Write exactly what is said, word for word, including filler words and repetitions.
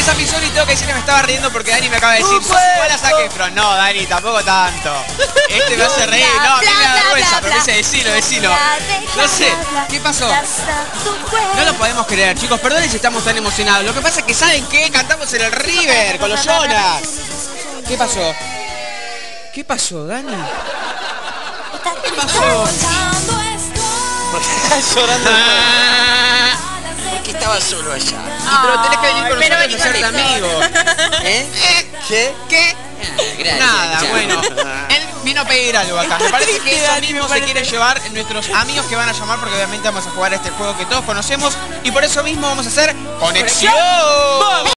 a mi Sony y tengo que decir que me estaba riendo porque Dani me acaba de decir, sos igual a Zac Efron. No, Dani, tampoco tanto. Este me hace reír. No, a mí me da vergüenza, pero me dice, decilo, decilo. No sé, ¿qué pasó? No lo podemos creer, chicos. Perdonen si estamos tan emocionados. Lo que pasa es que, ¿saben qué? Cantamos en el River con los Jonas. ¿Qué pasó? ¿Qué pasó, Dani? ¿Qué pasó? Porque estás llorando. Porque estaba solo allá. Y pero tenés que venir con pero nosotros a hacerte amigos. ¿Eh? ¿Qué? ¿Qué? Ah, gracias, Nada, chao. bueno. Él vino a pedir algo acá. Me parece que eso mismo se quiere llevar nuestros amigos que van a llamar porque obviamente vamos a jugar a este juego que todos conocemos y por eso mismo vamos a hacer conexión.